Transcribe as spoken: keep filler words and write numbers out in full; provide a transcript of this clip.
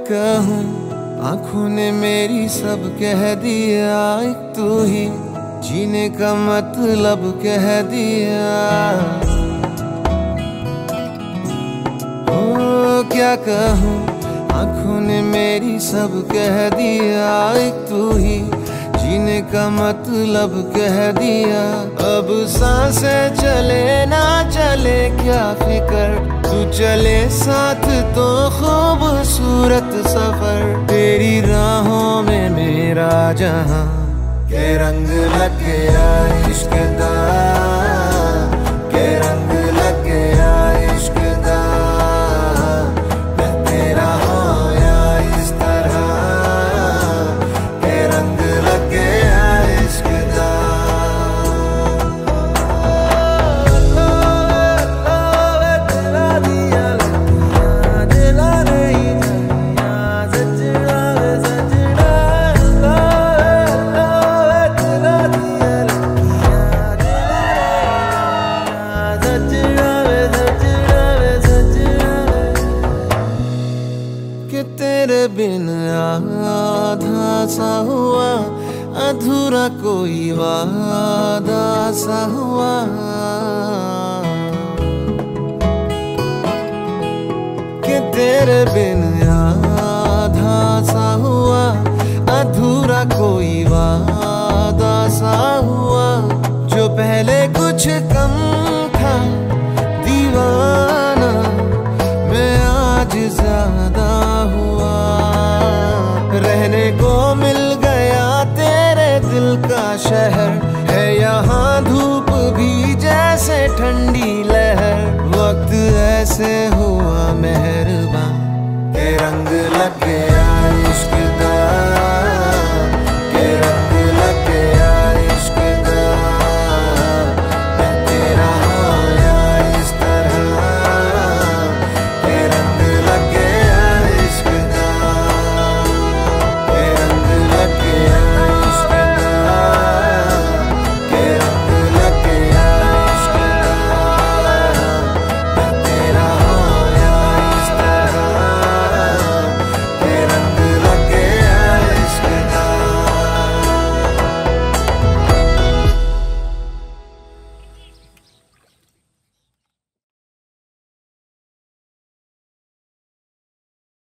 कहूँ, आंखों ने मेरी सब कह दिया, एक तू ही जीने का मतलब कह दिया। ओ क्या कहूँ, आंखों ने मेरी सब कह दिया, एक तू ही जीने का मतलब कह दिया। अब सांसें चले ना चले क्या फिकर, तू चले साथ तो खूबसूरत सफर। तेरी राहों में मेरा जहां के रंग लग गया इश्क दा, के रंग लग गया इश्क दा। मैं तेरा होया इस तरह, के रंग लग गया इश्क दा। कि तेरे बिन आधा सा हुआ, अधूरा कोई वादा सा हुआ। कि तेरे बिन आधा सा हुआ, अधूरा कोई वादा सा हुआ। जो पहले कुछ